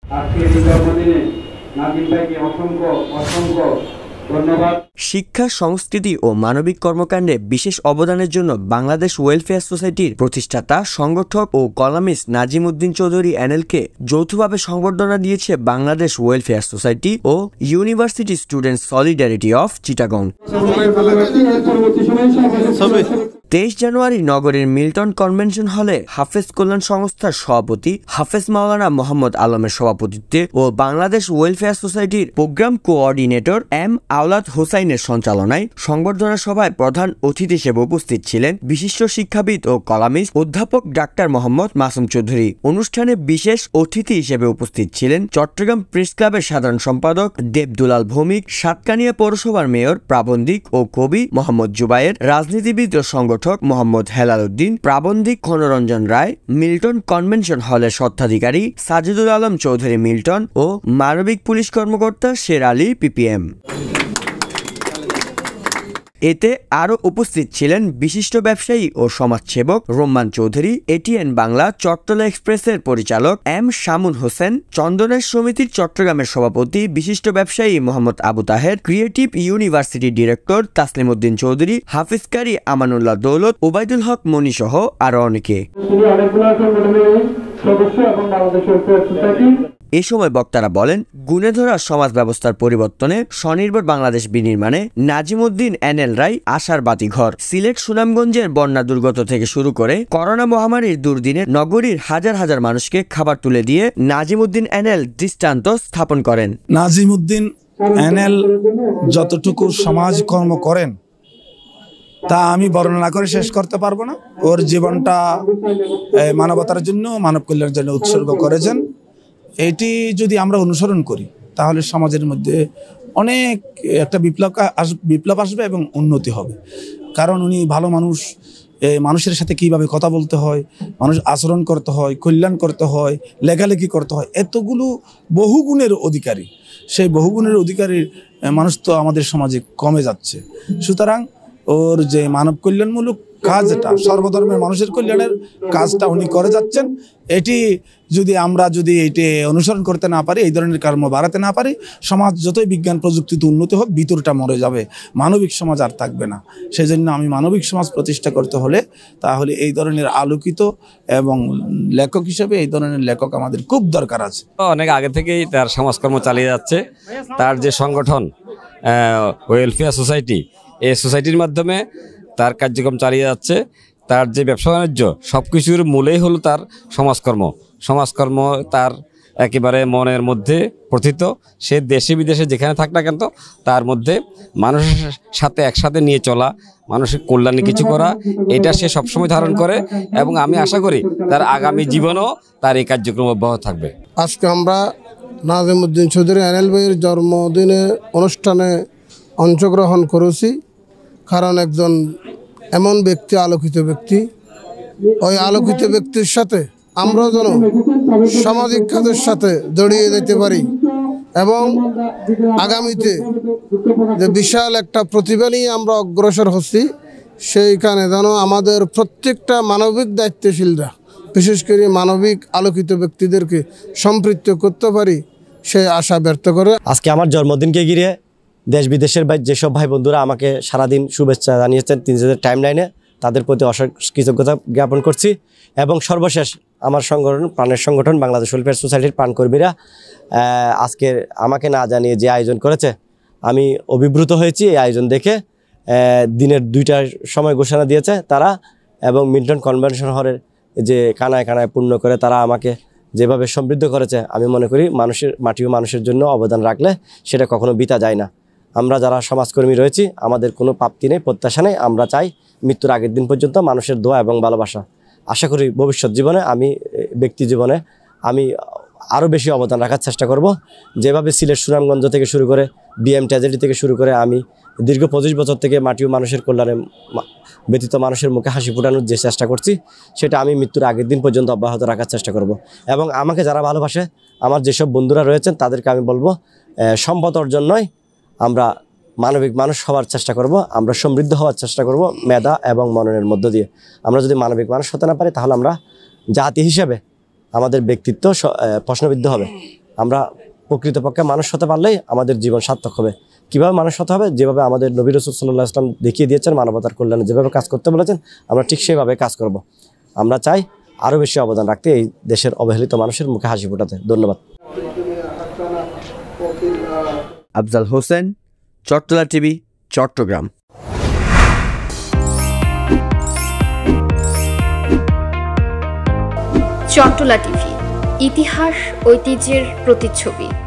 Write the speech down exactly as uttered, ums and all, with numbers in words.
শিক্ষা, সংস্কৃতি ও মানবিক কর্মকাণ্ডে বিশেষ অবদানের জন্য বাংলাদেশ ওয়েলফেয়ার সোসাইটির প্রতিষ্ঠাতা, সংগঠক ও কলামিস্ট নাজিম উদ্দিন চৌধুরী এনএলকে যৌথভাবে সংবর্ধনা দিয়েছে বাংলাদেশ ওয়েলফেয়ার সোসাইটি ও university students solidarity of Chittagong. তেইশ জানুয়ারি নগরীর মিল্টন কনভেনশন হলে হাফেজ কল্যাণ সংস্থার সভাপতি হাফেজ মাওলানা মোহাম্মদ আলমের সভাপতিত্বে ও বাংলাদেশ ওয়েলফেয়ার সোসাইটির প্রোগ্রাম কোঅর্ডিনেটর এম আওলাদ হোসাইনের সঞ্চালনায় সংবর্ধনা সভায় প্রধান অতিথি হিসেবে উপস্থিত ছিলেন বিশিষ্ট শিক্ষাবিদ ও কলামিস্ট অধ্যাপক ডাক্তার মোহাম্মদ মাসুম চৌধুরী। অনুষ্ঠানে বিশেষ অতিথি হিসেবে উপস্থিত ছিলেন চট্টগ্রাম প্রেস ক্লাবের সাধারণ সম্পাদক দেবদুলাল ভৌমিক, সাতকানিয়া পৌরসভার মেয়র প্রাবন্ধিক ও কবি মোহাম্মদ জুবায়ের, রাজনীতিবিদ ও সংগঠক মোহাম্মদ হেলাল উদ্দিন, প্রাবন্ধিক ক্ষণরঞ্জন রায়, মিল্টন কনভেনশন হলের স্বত্বাধিকারী সাজিদুল আলম চৌধুরী মিল্টন ও মানবিক পুলিশ কর্মকর্তা শের আলী পিপিএম। এতে আরও উপস্থিত ছিলেন বিশিষ্ট ব্যবসায়ী ও সমাজসেবক রোম্মান চৌধুরী, এটিএন বাংলা চট্টলা এক্সপ্রেসের পরিচালক এম শামুন হোসেন, চন্দনের সমিতির চট্টগ্রামের সভাপতি বিশিষ্ট ব্যবসায়ী Mohammad Abu Taher, creative university director Taslim Uddin Chowdhury, Hafiz Qari Amanullah Daulat, Obaidul Haque Moni সহ আরও অনেকে। এ সময় বক্তারা বলেন, গুণে ধরা সমাজ ব্যবস্থার পরিবর্তনে স্বনির্ভর বাংলাদেশ বিনির্মাণে নাজিম উদ্দিন এনএল রায় আশার বাতিঘর। সিলেট সুনামগঞ্জের বন্যা দুর্গত থেকে শুরু করে করোনা মহামারীর দুর্দিনে নগরীর হাজার হাজার মানুষকে খাবার তুলে দিয়ে নাজিম উদ্দিন এনএল দৃষ্টান্ত স্থাপন করেন। নাজিম উদ্দিন এনএল যতটুকু সমাজ কর্ম করেন তা আমি বর্ণনা করে শেষ করতে পারবো না। ওর জীবনটা মানবতার জন্য, মানব কল্যাণের জন্য উৎসর্গ করেছেন। এটি যদি আমরা অনুসরণ করি তাহলে সমাজের মধ্যে অনেক একটা বিপ্লব বিপ্লব আসবে এবং উন্নতি হবে। কারণ উনি ভালো মানুষ, মানুষের সাথে কিভাবে কথা বলতে হয়, মানুষ আচরণ করতে হয়, কল্যাণ করতে হয়, লেখালেখি করতে হয়, এতগুলো বহুগুণের অধিকারী। সেই বহুগুণের অধিকারী মানুষ তো আমাদের সমাজে কমে যাচ্ছে। সুতরাং ওর যে মানব কল্যাণমূলক কাজটা, সর্বধর্মের মানুষের কল্যাণের কাজটা উনি করে যাচ্ছেন, এটি যদি আমরা যদি এটি অনুসরণ করতে না পারি, এই ধরনের কর্ম বাড়াতে না পারি, সমাজ যতই বিজ্ঞান প্রযুক্তিতে উন্নতি হোক ভিতরটা মরে যাবে, মানবিক সমাজ আর থাকবে না। সেই জন্য আমি মানবিক সমাজ প্রতিষ্ঠা করতে হলে তাহলে এই ধরনের আলোকিত এবং লেখক হিসেবে এই ধরনের লেখক আমাদের খুব দরকার আছে। অনেক আগে থেকেই তার সমাজকর্ম চালিয়ে যাচ্ছে। তার যে সংগঠন ওয়েলফেয়ার সোসাইটি, এই সোসাইটির মাধ্যমে তার কার্যক্রম চালিয়ে যাচ্ছে। তার যে ব্যবসা বাণিজ্য সব কিছুর মূলেই হলো তার সমাজকর্ম। সমাজকর্ম তার একেবারে মনের মধ্যে প্রথিত। সে দেশে বিদেশে যেখানে থাক না কেন তার মধ্যে মানুষের সাথে একসাথে নিয়ে চলা, মানুষের কল্যাণে কিছু করা, এটা সে সবসময় ধারণ করে এবং আমি আশা করি তার আগামী জীবনও তার এই কার্যক্রম অব্যাহত থাকবে। আজকে আমরা নাজিম উদ্দিন চৌধুরী এনএল ভাইয়ের জন্মদিনে অনুষ্ঠানে অংশগ্রহণ করেছি। কারণ একজন এমন ব্যক্তি, আলোকিত ব্যক্তি, ওই আলোকিত ব্যক্তির সাথে আমরা যেন সামাজিক কাজের সাথে জড়িয়ে যেতে পারি এবং আগামীতে যে বিশাল একটা প্রতিভা নিয়ে আমরা অগ্রসর হচ্ছি, সেইখানে যেন আমাদের প্রত্যেকটা মানবিক দায়িত্বশীলরা, বিশেষ করে মানবিক আলোকিত ব্যক্তিদেরকে সম্পৃক্ত করতে পারি, সেই আশা ব্যর্থ করে। আজকে আমার জন্মদিনকে ঘিরে দেশ বিদেশের যেসব ভাই বন্ধুরা আমাকে সারাদিন শুভেচ্ছা জানিয়েছেন তিনজনের টাইম লাইনে, তাদের প্রতি অশেষ কৃতজ্ঞতা জ্ঞাপন করছি। এবং সর্বশেষ আমার সংগঠন, প্রাণের সংগঠন বাংলাদেশ ওয়েলফেয়ার সোসাইটির প্রাণকর্মীরা আজকে আমাকে না জানিয়ে যে আয়োজন করেছে, আমি অভিভূত হয়েছি এই আয়োজন দেখে। দিনের দুইটার সময় ঘোষণা দিয়েছে তারা এবং মিল্টন কনভেনশন হলের যে কানায় কানায় পূর্ণ করে তারা আমাকে যেভাবে সমৃদ্ধ করেছে, আমি মনে করি মানুষের মাটি ও মানুষের জন্য অবদান রাখলে সেটা কখনো বৃথা যায় না। আমরা যারা সমাজকর্মী রয়েছি আমাদের কোনো প্রাপ্তি নেই, প্রত্যাশা নেই। আমরা চাই মৃত্যুর আগের দিন পর্যন্ত মানুষের দোয়া এবং ভালোবাসা। আশা করি ভবিষ্যৎ জীবনে আমি ব্যক্তি জীবনে আমি আরও বেশি অবদান রাখার চেষ্টা করব। যেভাবে সিলেট সুনামগঞ্জ থেকে শুরু করে বিএম ট্র্যাজেডি থেকে শুরু করে আমি দীর্ঘ পঁচিশ বছর থেকে মাটি ও মানুষের কল্যাণে ব্যতীত মানুষের মুখে হাসি ফোটানোর যে চেষ্টা করছি, সেটা আমি মৃত্যুর আগের দিন পর্যন্ত অব্যাহত রাখার চেষ্টা করব। এবং আমাকে যারা ভালোবাসে, আমার যেসব বন্ধুরা রয়েছেন, তাদেরকে আমি বলবো সম্পদ অর্জন নয়, আমরা মানবিক মানুষ হওয়ার চেষ্টা করব, আমরা সমৃদ্ধ হওয়ার চেষ্টা করব মেধা এবং মননের মধ্য দিয়ে। আমরা যদি মানবিক মানুষ হতে না পারি তাহলে আমরা জাতি হিসেবে আমাদের ব্যক্তিত্ব প্রশ্নবিদ্ধ হবে। আমরা প্রকৃতপক্ষে মানুষ হতে পারলেই আমাদের জীবন সার্থক হবে। কীভাবে মানুষ হতে হবে? যেভাবে আমাদের নবী রাসূল সাল্লাল্লাহু আলাইহি ওয়াসাল্লাম দেখিয়ে দিয়েছেন, মানবতার কল্যাণে যেভাবে কাজ করতে বলেছেন, আমরা ঠিক সেভাবে কাজ করব। আমরা চাই আরও বেশি অবদান রাখতে, এই দেশের অবহেলিত মানুষের মুখে হাসি ফোটাতে। ধন্যবাদ। আফজাল হোসেন, চট্টলা টিভি, চট্টগ্রাম। চট্টলা টিভি, ইতিহাস ঐতিহ্যের প্রতিচ্ছবি।